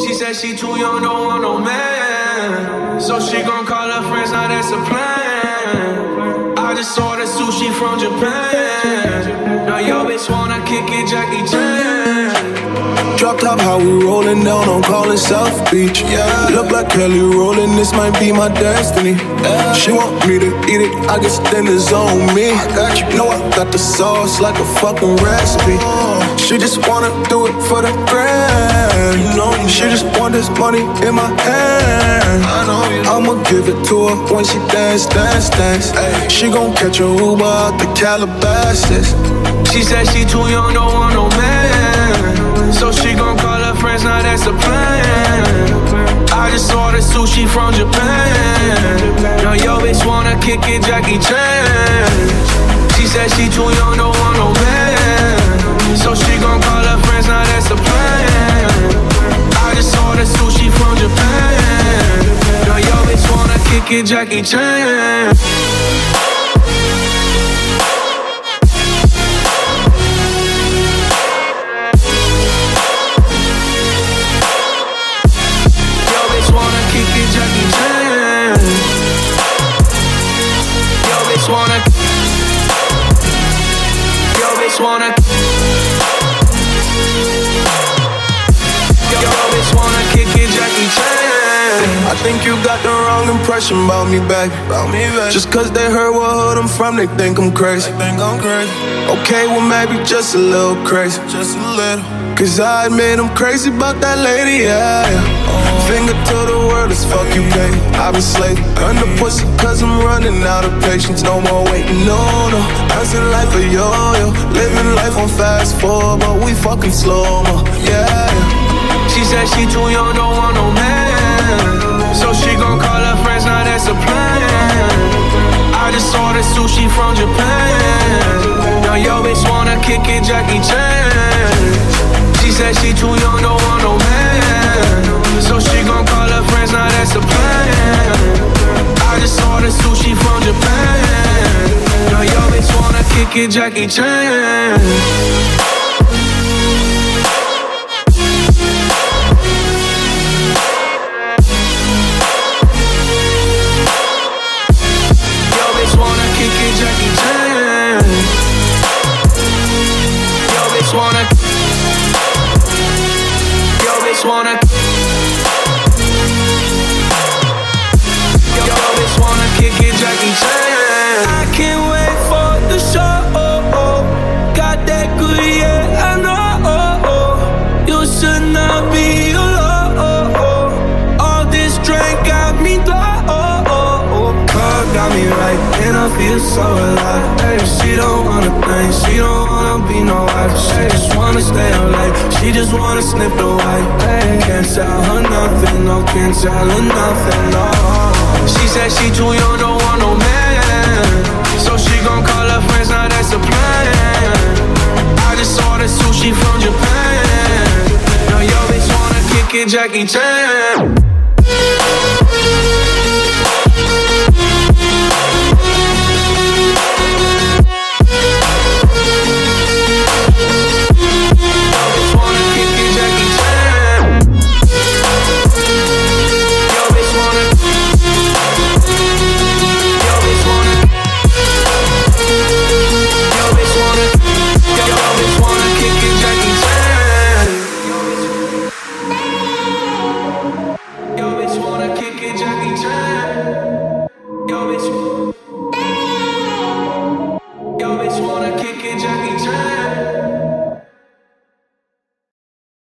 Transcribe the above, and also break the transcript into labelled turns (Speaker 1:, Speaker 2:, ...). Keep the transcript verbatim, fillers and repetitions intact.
Speaker 1: She said she too young, don't want no man. So she gon' call her friends, now that's a plan. I just ordered sushi from Japan. Now yo bitch wanna kick it, Jackie Chan.
Speaker 2: Drop top, how we rollin' down on Collins South Beach. Yeah. Look like Kelly rollin', this might be my destiny. Yeah. She want me to eat it, I guess then it's on me. I got you. Know I got the sauce like a fucking recipe. Oh. She just wanna do it for the grand. You know, she just want this money in my hand. I know you. I'ma give it to her when she dance, dance, dance. Ay. She gon' catch a Uber out the Calabasas.
Speaker 1: She said she too young, don't want no man. So she gon' call her friends, now that's a plan. I just ordered sushi from Japan. Now yo bitch wanna kick it, Jackie Chan. She said she too young, don't want no man. So she gon' call her friends, now that's a plan. I just ordered sushi from Japan. Now yo bitch wanna kick it, Jackie Chan. Wanna, yo bitch wanna, yo bitch wanna kick it, Jackie Chan.
Speaker 2: I think you got the wrong impression about me, back. About me, back. Just cause they heard what hood I'm from, they think I'm crazy. They think I'm crazy. Okay, well maybe just a little crazy, just a little. Cause I admit I'm crazy about that lady, yeah, yeah. Oh. Finger to the world, as fuck you, baby. I've been slaving under pussy cause I'm running out of patience. No more waiting, no, no. How's it life a yo-yo? Living life on fast forward, but we fucking slow-mo, yeah, yeah.
Speaker 1: She said she too young, don't want no man. So she gon' call her friends, now that's a plan. I just ordered sushi from Japan. Now yo bitch wanna kick it, Jackie Chan. She said she too young, don't want no man. So she gon' call her friends, now that's a plan. I just ordered sushi from Japan. Now yo bitch wanna kick it, Jackie Chan. Wanna, yo bitch wanna, yo bitch wanna kick it, Jackie Chan. I can't wait for the show. Got that good, yeah, I know. You should not be alone. All this drink got me low. Club got me right, and I feel so alive. She don't wanna think, she don't wanna be no wife. She just wanna stay up late, she just wanna sniff the white. Can't tell her nothing, no, can't tell her nothing, no. She said she too young, don't want no man. So she gon' call her friends, now that's a plan. I just ordered sushi from Japan. Now yo bitch wanna kick it, Jackie Chan. Yo bitch wanna kick it,